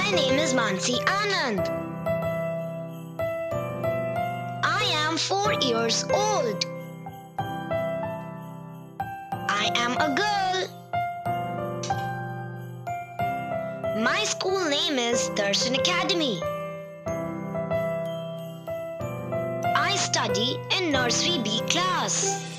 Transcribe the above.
My name is Mansi Anand. I am 4 years old. I am a girl. My school name is Darshan Academy. I study in nursery B class.